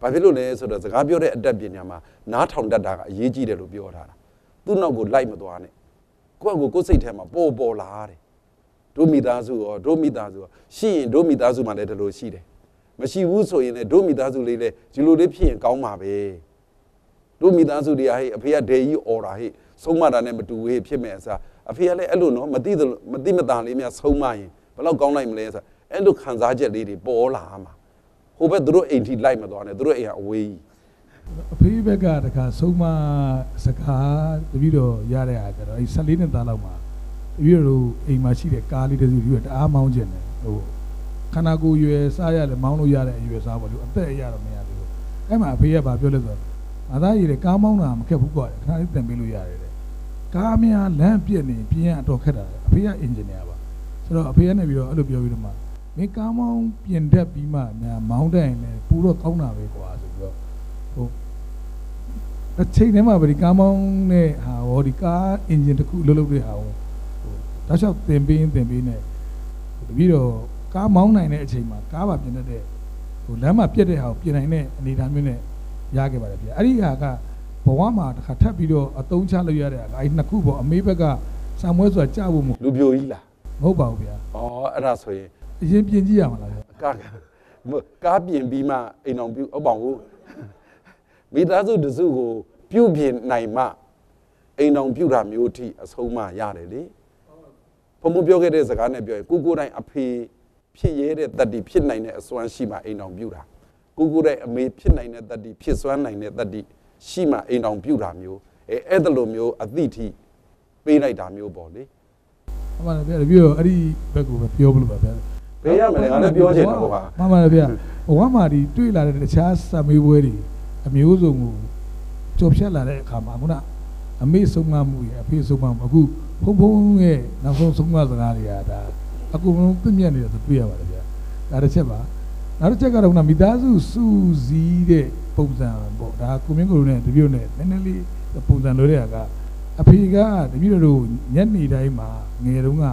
ဘာဖြစ်လို့လဲဆိုတော့စကားပြောတဲ့အတတ်ပညာမှာနားထောင်တတ်တာကအရေးကြီးတယ်လို့ပြောထားတာသူ့နောက်ကိုလိုက်မသွားနဲ့ကိုယ့်ကိုကိုယ်စိတ်ထဲမှာပေါ်ပေါ်လာတယ်ဒုမိသားစုရောဒုမိသားစုရောရှိရင်ဒုမိသားစုမှာလည်းဒီလိုရှိတယ်မရှိဘူးဆိုရင်လည်းဒုမိသားစုလေးလည်းဒီလိုလေးဖြစ်ရင်ကောင်းပါပဲဒုမိသားစုတွေကဟဲ့အဖေကဒေကြီးអော်တာဟဲ့ဆုံးမတာနဲ့မတူဟဲ့ဖြစ်မဲ့အစားအဖေကလည်းအဲ့လိုနော်မသိမသိမသာလေးများဆုံးမရင်ဘယ်တော့ကောင်းနိုင်မလဲဆိုအဲ့လိုခံစားချက်လေးတွေပေါ်လာမှာဟိုဘက်သူတို့အိမ်ထိလိုက်မသွားနဲ့သူတို့အိမ်ကအဝေးကြီးအဖေဘက်ကတခါဆုံးမစကားတပြီးတော့ရတဲ့အားကျတော့အဲ14နှစ်သားလောက်မှာတပြီးတော့အိမ်မှာရှိတဲ့ကားလေးတစ်စီးပြီးတော့တအားမောင်းကျင်တယ်ဟိုခန္ဓာကိုယ်ရွယ်စားရတယ်မောင်းလို့ရတဲ့အရွယ်စားပေါ့လို့အသက်အရတော့မရသေးဘူးအဲ့မှာအဖေကဘာပြောလဲဆိုတော့ငါသားရည်တဲ့ကားမောင်းတာမခက်ဘူးကွာခဏလေးတင်ပေးလို့ရတယ်တဲ့ကားများလမ်းပြက်နေပြင်းရအတော်ခက်တာအဖေကအင်ဂျင်နီယာပါဆိုတော့အဖေကနေပြီးတော့အဲ့လိုပြောပြီးတော့မှမင်းကားမောင်းပြင်တတ်ပြီးမှညာမောင်းတဲ့ရင်လည်းပူတော့ကောင်းတာပဲကွာဆိုပြီးတော့ဟိုအချိန်ထဲမှာဗဒီကားမောင်းနဲ့ဟာဟောဒီကားအင်ဂျင်တစ်ခုလှုပ်လှုပ်တဲ့ဟာဟိုတောက်လျှောက်တင်ပေးတင်ပေးနဲ့တပြီးတော့ကားမောင်းနိုင်တဲ့အချိန်မှာကားပါပြင်တတ်တဲ့ဟိုလမ်းမှာပြက်တဲ့ဟာကိုပြင်နိုင်တဲ့အနေအထားမျိုးနဲ့ရခဲ့ပါတယ်ဗျာအဲ့ဒီဟာကဘဝမှာတစ်ခါထပ်ပြီးတော့အသုံးချလို့ရတဲ့ဟာအဲ့နှစ်ခုပေါ့အမေဘက်ကစာမွဲဆိုတာကြားဖို့မဟုတ်လူပြိုကြီးလားမဟုတ်ပါဘူးဗျာဩအဲ့ဒါဆိုရင်အရင်ပြင်ကြည့်ရမှာလားဗျာကားကားပြင်ပြီးမှအိမ်အောင်ပြုဟုတ်ပါဘူးမိသားစုတစုကိုပြုပြင်နိုင်မှအိမ်အောင်ပြုတာမျိုးအထိအဆုံးမရတယ်လေဘုံမပြောခဲ့တဲ့စကားနဲ့ပြောရင်ကိုကိုတိုင်းအဖေဖြစ်ရဲတဲ့တတ္တိဖြစ်နိုင်တဲ့အစွမ်းရှိမှအိမ်အောင်ပြုတာကိုကိုတိုင်းအမေဖြစ်နိုင်တဲ့တတ္တိဖြစ်စွမ်းနိုင်တဲ့တတ္တိရှိမှအိမ်အောင်ပြုတာမျိုးအဲအဲ့ဒါလိုမျိုးအသိထိပေးလိုက်တာမျိုးပေါ့လေမှန်ပါတယ်ဗျာပြီးတော့အဲ့ဒီဘက်ကိုပဲပြောလို့ပါဗျာဘယ်ရမလဲငါလည်းပြောချင်တာပေါ့ဟာမှန်ပါတယ်ဗျာဘဝမှာဒီတွေ့လာတဲ့တခြားစာမေးပွဲတွေအမျိုးစုံကိုကြော်ဖြတ်လာတဲ့အခါမှာခုနအမေဆုံးမမှုရဲ့အဖေဆုံးမမှုအခုဖုံဖုံရဲ့နောက်ဆုံးဆုံးမစကားတွေကဒါအကုန်လုံးပြည့်မြတ်နေတာတွေ့ရပါတယ်ဗျာဒါတစ်ချက်ပါနောက်တစ်ချက်ကတော့ခုနမိသားစုစုစည်းတဲ့ပုံစံပေါ့ဒါကိုမင်းကိုနဲ့တပြည့်နဲ့နည်းနည်းလေးပုံစံလိုတဲ့ဟာကအဖေကတပြည့်တို့ညနေတိုင်းမှာငယ်တုန်းက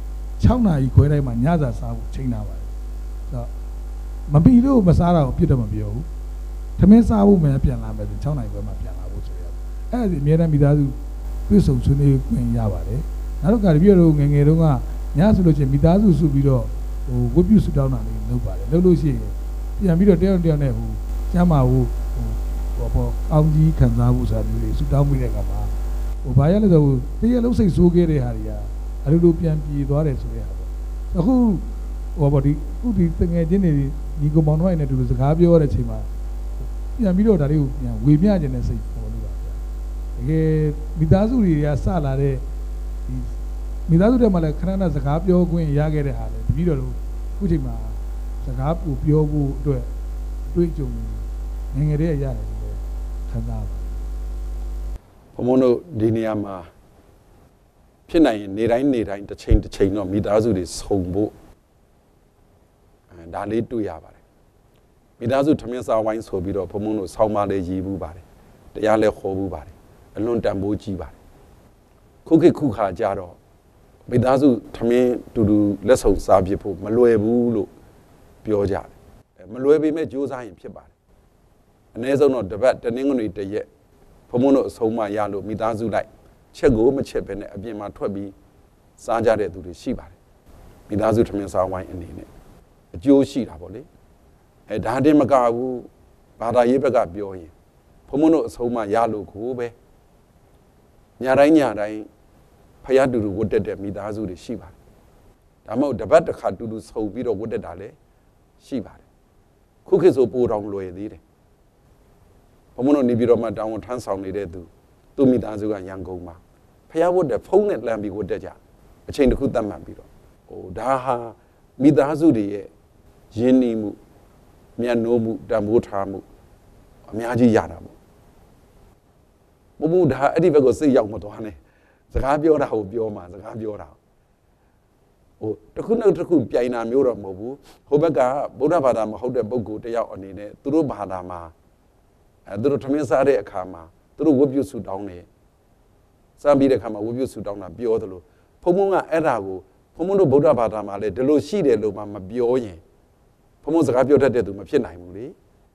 6နာရီခွဲတိုင်းမှာညစာစားဖို့ချိန်ထားပါတယ်ဆိုတော့မပီလို့မစားတာကိုပြစ်တော့မပြောဘူးသမင်းစားဖို့မှပြန်လာမယ်ဆို6နာရီခွဲမှပြန်လာဖို့ဆိုရအဲ့ဒါဒီအများနဲ့မိသားစုပြည့်စုံဆွေးနွေးခွင့်ရပါတယ်နောက်တော့ကတပြည့်တို့ငယ်ငယ်တုန်းကညဆိုလို့ချင်းမိသားစုစုပြီးတော့ဟိုဝတ်ပြုဆူတောင်းတာလေးလုပ်ပါတယ်လုပ်လို့ရှိရင်ပြန်ပြီးတော့တယောက်တယောက်နဲ့ဟိုကျမ်းမာဖို့ဟိုဘောဘောကောင်းကြီးခံစားဖို့ဆိုတာမျိုးတွေဆူတောင်းပြီးတဲ့အခါမှာဟိုဘာရလဲဆိုတရက်လုံးစိတ်ဆိုးခဲ့တဲ့ဟာတွေကအလိုလိုပြန်ပြေသွားတယ်ဆိုတဲ့ဟာပေါ့အခုဟိုဘောဒီအခုဒီတငယ်ချင်းတွေညီကောင်မောင်တို့နဲ့တူတူစကားပြောရတဲ့အချိန်မှာပြန်ပြီးတော့ဒါလေးကိုပြန်ဝေမျှခြင်းနဲ့စိတ်ပေါ်လို့ပါဗျာတကယ်မိသားစုတွေကစလာတဲ့ဒီမိသားစုတွေမှာလည်းခဏခဏစကားပြောခွင့်ရခဲ့တဲ့ဟာလေတပြီးတော့အခုချိန်မှာစကားပူပြောဖို့အတွက်တွေ့ကြုံငငယ်တည်းရတယ်လို့ခံစားပါဘုံဘုံတို့ဒီနေရာမှာဖြစ်နိုင်ရင်နေတိုင်းနေတိုင်းတစ်ချိန်တစ်ချိန်တော့မိသားစုတွေစုံဖို့အဲဒါလေးတွေ့ရပါတယ်မိသားစုထမင်းစားဝိုင်းဆိုပြီးတော့ဘုံဘုံတို့ဆောင်းပါးလေးရည်ဘူးပါတယ်တရားလည်းခေါ်ဘူးပါတယ်အလွန်တန်ဖိုးကြီးပါတယ်ခုခေတ်ခုခါကြတော့မိသားစုထမင်းတူတူလက်ဆောင်စားဖြစ်ဖို့မလွယ်ဘူးလို့ပြောကြတယ်မလွယ်ပေမဲ့ကြိုးစားရင်ဖြစ်ပါတယ်အနည်းဆုံးတော့တပတ်တနင်္ဂနွေတရက်ဘုံဘုံတို့အဆုံးမရလို့မိသားစုလိုက်ချက်ကိုမချက်ပဲနဲ့အပြင်မှာထွက်ပြီးစားကြတဲ့သူတွေရှိပါတယ်မိသားစုထမင်းစားဝိုင်းအနေနဲ့အကျိုးရှိတာပေါ့လေအဲဒါတင်မကဘူးဘာသာရေးဘက်ကပြောရင်ဘုံဘုံတို့အဆုံးမရလို့ကိုပဲညတိုင်းညတိုင်းဖယားတူတူဝတ်တက်တဲ့မိသားစုတွေရှိပါတယ်ဒါမှမဟုတ်တပတ်တစ်ခါတူတူဆုံပြီးတော့ဝတ်တက်တာလည်းရှိပါတယ်ခုခေတ်ဆိုပိုတော်လွယ်သေးတယ်ဘုံဘုံတို့နေပြီးတော့မှတောင်းဝန်ထမ်းဆောင်နေတဲ့သူသူမိသားစုကရန်ကုန်မှာဖယားဝတ်တဲ့ဖုံးနဲ့လမ်းပြီးဝတ်တက်ကြအချိန်တစ်ခုသတ်မှတ်ပြီးတော့ဟိုဒါဟာမိသားစုတွေရဲ့ရင်းနှီးမှုမြတ်နိုးမှုတန်ဖိုးထားမှုအများကြီးရတာပေါ့ဘုံဘုံဒါအဲ့ဒီဘက်ကိုစိတ်ရောက်မသွားနဲ့စကားပြောတာကိုပြောမှာစကားပြောတာဟိုတခုနဲ့တခုပြိုင်တာမျိုးတော့မဟုတ်ဘူးဟိုဘက်ကဗုဒ္ဓဘာသာမဟုတ်တဲ့ပုဂ္ဂိုလ်တယောက်အနေနဲ့သူတို့ဘာသာမှာအဲသူတို့ထမင်းစားတဲ့အခါမှာသူတို့ဝတ်ပြုဆုတောင်းတယ်စားပြီးတဲ့အခါမှာဝတ်ပြုဆုတောင်းတာပြောသလိုဘုံဘုံကအဲ့ဒါကိုဘုံဘုံတို့ဗုဒ္ဓဘာသာမှာလည်းဒီလိုရှိတယ်လို့မှမပြောရင်ဘုံဘုံစကားပြောတတ်တဲ့သူမဖြစ်နိုင်ဘူးလေ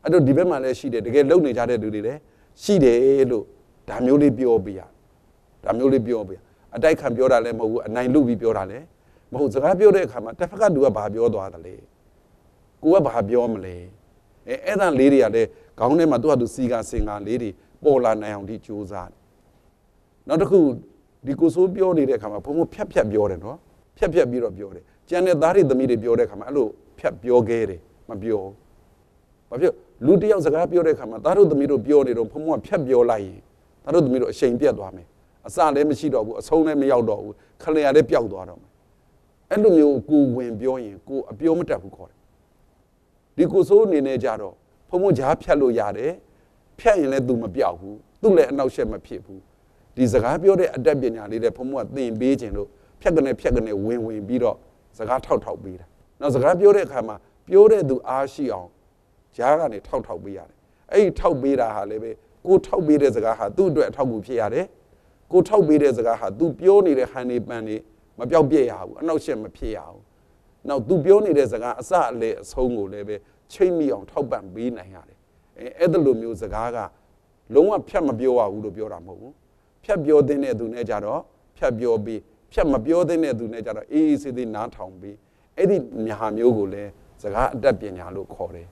အဲ့တော့ဒီဘက်မှာလည်းရှိတယ်တကယ်လုံနေကြတဲ့လူတွေလည်းရှိတယ်လို့ဒါမျိုးလေးပြောပြရဒါမျိုးလေးပြောပြအတိုက်ခံပြောတာလည်းမဟုတ်ဘူးအနိုင်လူပြီးပြောတာလည်းမဟုတ်စကားပြောတဲ့အခါမှာတစ်ဖက်ကလူကဘာပြောသွားတယ်လဲကိုကဘာပြောမလဲအဲအဲ့ဒါလေးတွေကလည်းခေါင်းထဲမှာသူ့ဟာသူစီကစင်ကလေးတွေပေါ်လာနိုင်အောင်ဒီကြိုးစားတယ်နောက်တစ်ခုဒီကိုဆိုးပြောနေတဲ့အခါမှာဘုံဘုံဖြတ်ဖြတ်ပြောတယ်နော်ဖြတ်ဖြတ်ပြီးတော့ပြောတယ်ကျန်တဲ့သားတွေသမီးတွေပြောတဲ့အခါမှာအဲ့လိုဖြတ်ပြောခဲ့တယ်မပြောဘာဖြစ်လူတယောက်စကားပြောတဲ့အခါမှာသားတို့သမီးတို့ပြောနေတော့ဘုံဘုံကဖြတ်ပြောလိုက်ရင်သားတို့သမီးတို့အရှိန်ပြတ်သွားမယ်အစလည်းမရှိတော့ဘူးအဆုံးလည်းမရောက်တော့ဘူးခလျာလည်းပျောက်သွားတော့မယ်အဲ့လိုမျိုးကိုဝင်ပြောရင်ကိုအပြောမတတ်ဘူးခေါ်တယ်ဒီကိုဆိုးအနေနဲ့ကြတော့ဘုံဘုံကြားဖြတ်လို့ရတယ်ဖြတ်ရင်လည်းသူမပြောက်ဘူးသူ့လည်းအနောက်ရှက်မဖြစ်ဘူးဒီစကားပြောတဲ့အတတ်ပညာလေးတဲ့ဘုံဘုံကသင်ပေးခြင်းလို့ဖြတ်ကနေဖြတ်ကနေဝင်ဝင်ပြီးတော့စကားထောက်ထောက်ပေးတာနောက်စကားပြောတဲ့အခါမှာပြောတဲ့သူအားရှိအောင်ကြားကနေထောက်ထောက်ပေးရတယ်အဲ့ဒီထောက်ပေးတာဟာလည်းပဲကိုထောက်ပေးတဲ့စကားဟာသူ့အတွက်အထောက်အကူဖြစ်ရတယ်ကိုထောက်ပေးတဲ့စကားဟာ तू ပြောနေတဲ့ဟန်နေပန်နေမပြောက်ပြည့်ရဘူးအနောက်ရှက်မဖြစ်ရဘူးနောက် तू ပြောနေတဲ့စကားအစအလေအဆုံးကိုလည်းပဲချိန်မိအောင်ထောက်ပံ့ပေးနိုင်ရတယ်အဲအဲ့ဒါလိုမျိုးစကားကလုံးဝဖြတ်မပြောရဘူးလို့ပြောတာမဟုတ်ဘူးဖြတ်ပြောတဲ့သူနဲ့ကြတော့ဖြတ်ပြောပြီးဖြတ်မပြောတဲ့သူနဲ့ကြတော့အေးအေးဆေးဆေးနားထောင်ပြီးအဲ့ဒီညာမျိုးကိုလည်းစကားအတတ်ပညာလို့ခေါ်တယ်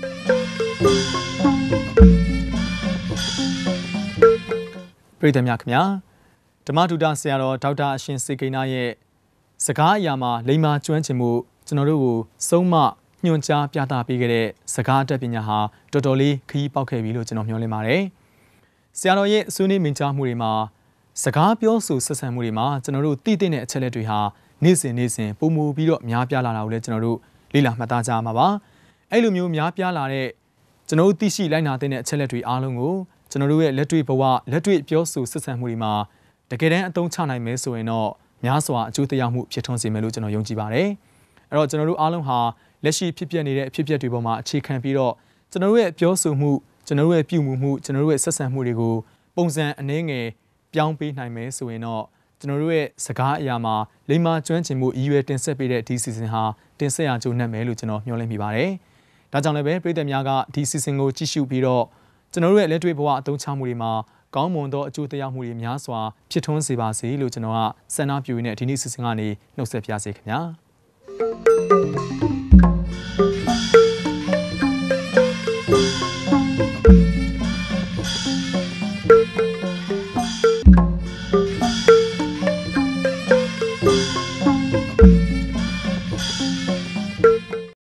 ပြည်သူများခင်ဗျာဓမ္မဒုတာဆရာတော်ဒေါက်တာအရှင်စေကိန်းရဲ့စကားအရာမှာလိမ္မာကျွမ်းကျင်မှုကျွန်တော်တို့ကိုစုံမညွှန်ကြားပြသပေးခဲ့တဲ့စကားအတတ်ပညာဟာတော်တော်လေးခရီးပေါက်ခဲ့ပြီလို့ကျွန်တော်မျှော်လင့်ပါတယ်ဆရာတော်ရဲ့ဆွေးနွေးမြင်ကြားမှုတွေမှာစကားပြောဆိုဆက်ဆံမှုတွေမှာကျွန်တော်တို့သိသိတဲ့အချက်လက်တွေဟာနေ့စဉ်နေ့စဉ်ပုံမူပြီးတော့များပြားလာတာကိုလည်းကျွန်တော်တို့လေ့လာမှတ်သားကြမှာပါအဲ့လိုမျိုးများပြားလာတဲ့ကျွန်တော်တို့သိရှိလိုက်နာတဲ့အချက်လက်တွေအားလုံးကိုကျွန်တော်တို့ရဲ့လက်တွေ့ဘဝလက်တွေ့ပြောဆိုဆက်ဆံမှုတွေမှာတကယ်တမ်းအသုံးချနိုင်မယ်ဆိုရင်တော့များစွာအကျိုးတရားမှုဖြစ်ထွန်းစေမယ်လို့ကျွန်တော်ယုံကြည်ပါတယ်အဲ့တော့ကျွန်တော်တို့အားလုံးဟာလက်ရှိဖြစ်ပျက်နေတဲ့အဖြစ်အပျက်တွေပေါ်မှာအခြေခံပြီးတော့ကျွန်တော်တို့ရဲ့ပြောဆိုမှုကျွန်တော်တို့ရဲ့ပြုမှုမှုကျွန်တော်တို့ရဲ့ဆက်ဆံမှုတွေကိုပုံစံအနည်းငယ်ပြောင်းပေးနိုင်မယ်ဆိုရင်တော့ကျွန်တော်တို့ရဲ့စကားအရာမှာလိမ္မာကျွမ်းကျင်မှုရည်ရွယ်တင်ဆက်ပေးတဲ့ဒီ season ဟာတင်ဆက်ရကြိုးနှက်မယ်လို့ကျွန်တော်မျှော်လင့်မိပါတယ်ဒါကြောင့်လည်းပဲပြည်သက်များကဒီ season ကိုကြည့်ရှုပြီးတော့ကျွန်တော်တို့ရဲ့လက်တွေ့ဘဝအသုံးချမှုတွေမှာကောင်းမွန်သောအကျိုးတရားမှုတွေများစွာဖြစ်ထွန်းစေပါစေလို့ကျွန်တော်ကဆန္ဒပြုရင်းနဲ့ဒီနေ့ season ကနေနှုတ်ဆက်ပြစေခင်ဗျာ